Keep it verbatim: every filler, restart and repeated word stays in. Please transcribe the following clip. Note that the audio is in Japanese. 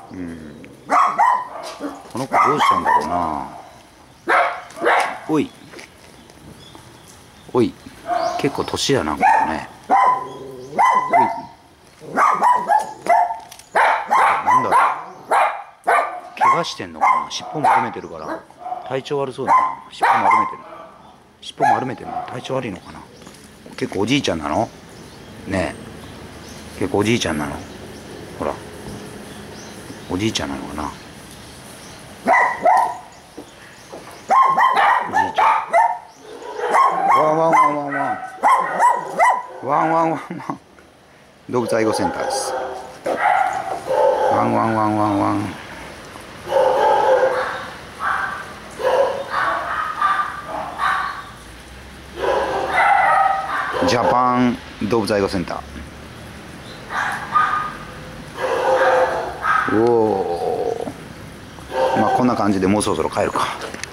うん、この子どうしたんだろうな。おいおい、結構年やなこれね。おい、なんだろう、怪我してんのかな。尻尾丸めてるから体調悪そうだな。尻尾丸めてる尻尾丸めてるの体調悪いのかな。結構おじいちゃんなのねえ、結構おじいちゃんなの。ほらおじいちゃんなのかな。おじいちゃん。ワンワンワンワンワンワンワンワンワン動物愛護センターです。ワンワンワンワンワン。ジャパン動物愛護センター。おお、まあこんな感じでもうそろそろ帰るか。